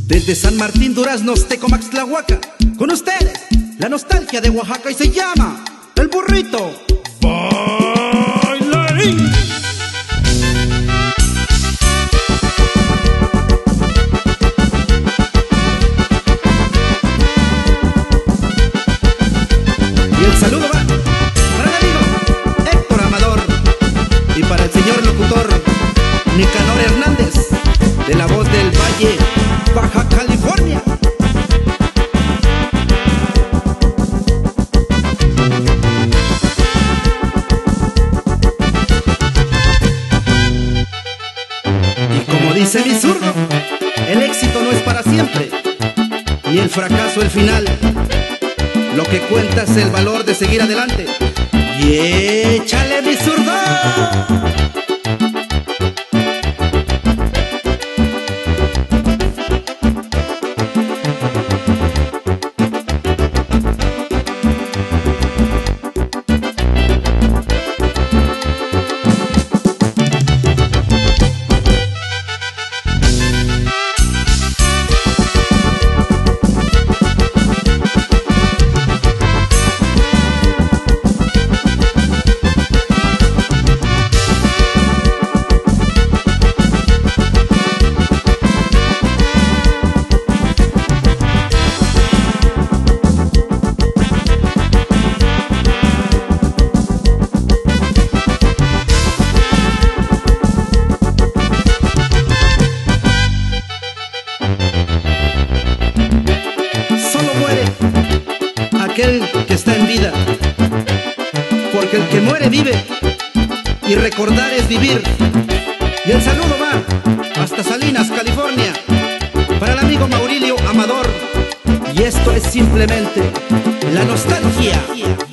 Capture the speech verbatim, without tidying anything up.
Desde San Martín, Duraznos, Tecomax, Tlahuaca, con ustedes, la nostalgia de Oaxaca, y se llama El Burrito Bailarín. Y el saludo va para el amigo Héctor Amador y para el señor locutor Nicanor Hernández, de La Voz del Valle, Baja California. Y como dice mi zurdo, el éxito no es para siempre, ni el fracaso el final. Lo que cuenta es el valor de seguir adelante. Y échale, mi zurdo. Aquel que está en vida, porque el que muere vive, y recordar es vivir. Y el saludo va hasta Salinas, California, para el amigo Maurilio Amador. Y esto es simplemente la nostalgia.